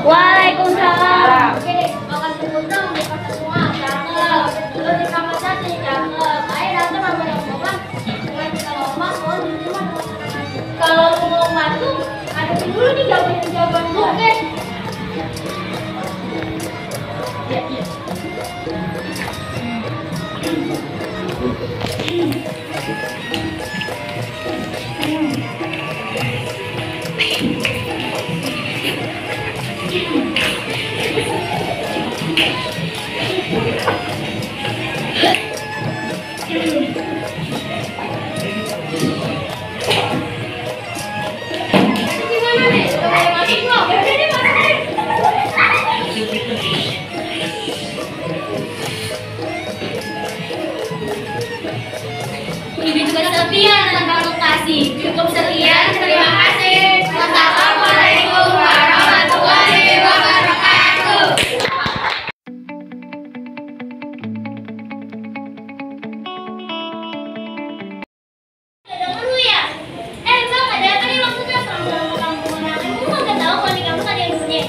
Waalaikumsalam. Oke, makan sebut dong di pasar semua. Cakep. Terus di kamar jati, cakep. Ayo datang sama yang ngomong. Dengan kita ngomong, mau di rumah teman-teman. Kalau lu mau masuk, hadapin dulu nih jawaban lu, oke? Iya, iya. Gimana nih? Udah boleh masuk belum? Ya udah deh, masuk deh. Ini juga sekian tentang lokasi. Cukup sekian, terima kasih. Wassalamualaikum warahmatullahi wabarakatuh. Dengar lu ya? Bang, ada apa nih maksudnya sama kampung orang? Emang lu nggak tahu kalau di kampus ada yang punya?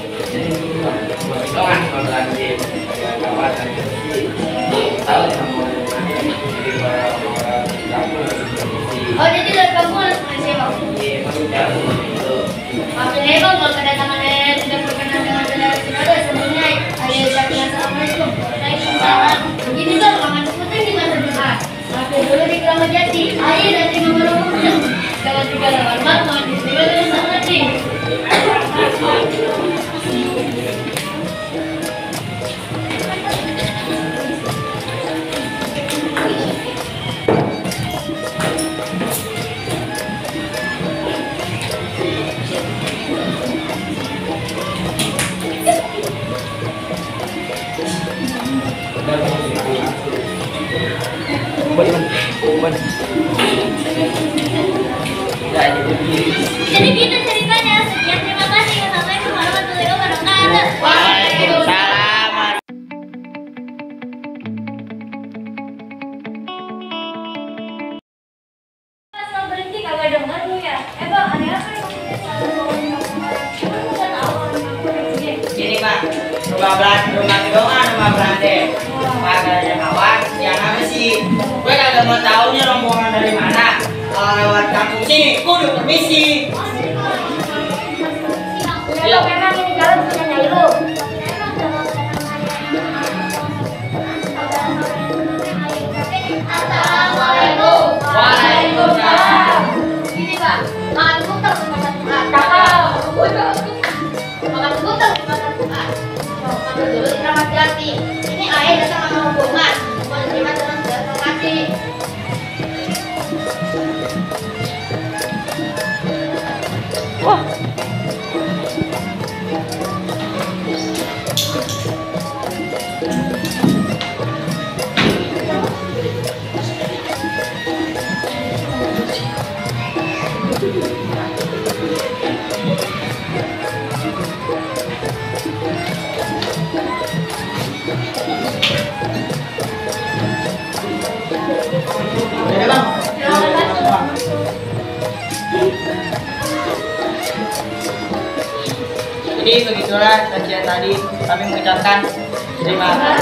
Oh, jadi dari kampung langsung aja bang? Maksudnya bang, kalau kedatangan yang sudah berkenan dengan saudara-saudara sebelumnya ada ucapkan assalamualaikum. Waalaikumsalam. Begini bang, makan seputar di masa depan. Makan dulu di Keramat Jati. Ayo dan terima menolongnya. Dengan segala hormat, mohon diterima dengan sangat nih. Jadi gitu ceritanya. Sekian, terima kasih. Assalamualaikum warahmatullahi wabarakatuh. Waalaikumsalam. Pas berhenti kagak denger lu ya? Bang, ada apa yang maksudnya selalu ngomongin kampung orang? Emang lu nggak tahu kalau di kampung ada punya? Ini Pak, rumah doa, rumah berande. Kagak ada kawan, yang apa sih? Gue kagak mau tahu nih rombongan dari mana. Kalau lewat kampung sini, gue udah permisi. Ya, memang ini jalan punya nyai lu. Assalamualaikum. Waalaikumsalam. Ini Pak, makan buntut di makan Tuhan. Cakep. Makan buntut di makan Tuhan. Makan dulu di Keramat Jati. Ini ayah datang sama hubungan. Mau diterima dengan segala kasih. Udah Bang. Jadi begitulah sajian tadi. Kami mengucapkan terima kasih.